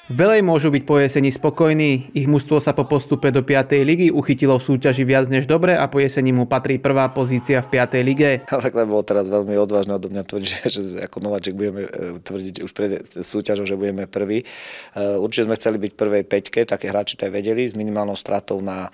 V Belej môžu byť po jeseni spokojní. Ich mužstvo sa po postupe do 5. ligy uchytilo v súťaži viac než dobre a po jeseni mu patrí prvá pozícia v 5. lige. Takhle bolo teraz veľmi odvážne odo mňa tvrdiť, že ako nováček budeme tvrdiť už pred súťažou, že budeme prví. Určite sme chceli byť v prvej peťke, také hráči to aj vedeli, s minimálnou stratou na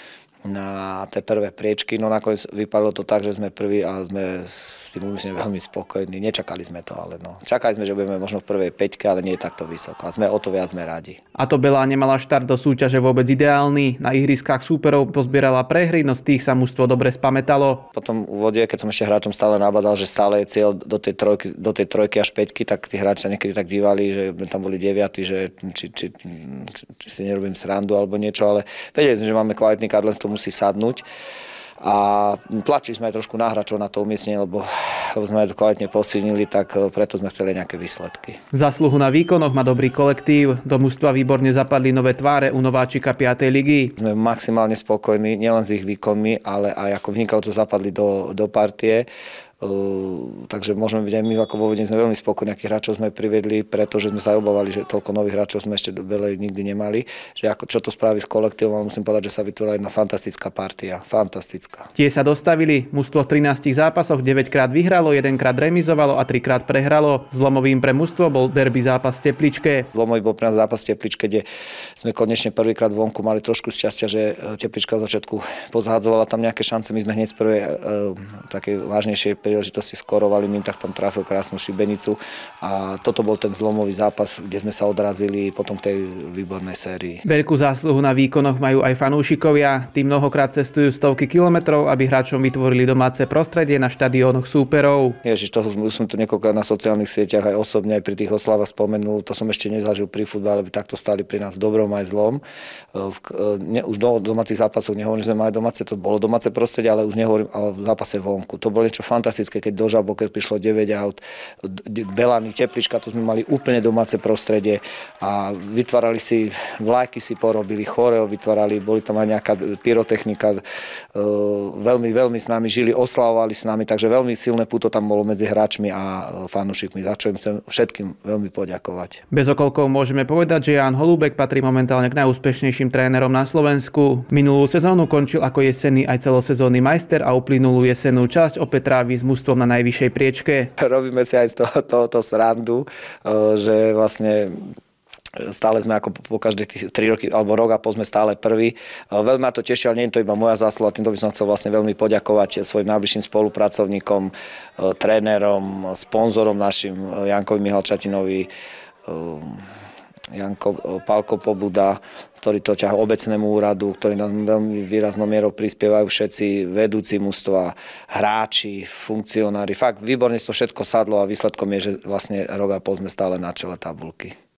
tie prvé priečky, no nakoniec vypadlo to tak, že sme prví a sme s tým úmyslne veľmi spokojní. Nečakali sme to, ale no. Čakali sme, že budeme možno v prvej peťke, ale nie je takto vysoko. A sme o to viac sme radi. A to Belá nemala štart do súťaže vôbec ideálny. Na ihriskách súperov pozbierala prehry, no z tých sa mužstvo dobre spamätalo. Potom v úvode, keď som ešte hráčom stále nabadal, že stále je cieľ do tej trojky až päťky, tak tí hráči sa niekedy tak dívali, že tam boli 9, že či si nerobím srandu alebo niečo, ale vedeli sme, že máme kvalitný kadlen, musí sadnúť a tlačili sme aj trošku na hráčov na to umiestnenie, lebo sme aj kvalitne posilnili, tak preto sme chceli nejaké výsledky. Zásluhu na výkonoch má dobrý kolektív. Do mužstva výborne zapadli nové tváre u nováčika 5. ligy. Sme maximálne spokojní nielen s ich výkonmi, ale aj ako vynikajúco zapadli do partie. Takže môžeme byť aj my ako vo vedení, sme veľmi spokojní, akých hráčov sme priviedli, pretože sme sa obávali, že toľko nových hráčov sme ešte do Belej nikdy nemali, že ako, čo to spraví s kolektívom, ale musím povedať, že sa vytvorila jedna fantastická partia, fantastická. Tie sa dostavili, mužstvo v 13 zápasoch 9 krát vyhralo, 1 krát remizovalo a 3 krát prehralo. Zlomovým pre mužstvo bol derby zápas v Tepličke. Zlomový bol pre nás zápas v Tepličke, kde sme konečne prvýkrát vonku mali trošku šťastia, že Teplička od začiatku pozhádzovala tam nejaké šance, my sme hneď z prvej také vážnejšej príležitosti skorovali, tak tam trafil krásnu šibenicu a toto bol ten zlomový zápas, kde sme sa odrazili potom tej výbornej sérii. Veľkú zásluhu na výkonoch majú aj fanúšikovia. Tí mnohokrát cestujú stovky kilometrov, aby hráčom vytvorili domáce prostredie na štadiónoch súperov. Ježiš, to som to niekoľkokrát na sociálnych sieťach aj osobne, aj pri tých oslavách spomenul, to som ešte nezažil pri futbale, aby takto stáli pri nás v dobrom aj zlom. Už do domácich zápasov nehovorím, že sme mali domáce, to bolo domáce prostredie, ale už nehovorím o zápase vonku. To bolo niečo fantastické, keď do Žaboker prišlo 9 aut, Belany, Teplička, tu sme mali úplne domáce prostredie a vytvárali si, vlajky si porobili, choreo vytvárali, boli tam aj nejaká pyrotechnika, veľmi, veľmi s nami žili, oslavovali s nami, takže veľmi silné puto tam bolo medzi hráčmi a fanúšikmi, za čo im chcem všetkým veľmi poďakovať. Bez okolkov môžeme povedať, že Ján Holúbek patrí momentálne k najúspešnejším trénerom na Slovensku. Minulú sezónu končil ako jesenný aj celosezónny majster a uplynulú jesennú časť opäť trávi s mužstvom na najvyššej priečke. Robíme si aj z tohoto srandu, že vlastne stále sme ako po každé 3 roky alebo rok a pol sme stále prví. Veľmi ma to teší, ale nie je to iba moja zásluha. Týmto by som chcel vlastne veľmi poďakovať svojim najbližším spolupracovníkom, trénerom, sponzorom našim, Jankovi Mihalčatinovi, Pálko Pobuda, ktorý to ťahá obecnému úradu, ktorý nám veľmi výraznou mierou prispievajú všetci vedúci mužstva, hráči, funkcionári. Fakt výborne to všetko sadlo a výsledkom je, že vlastne rok a pol sme stále na čele tabuľky.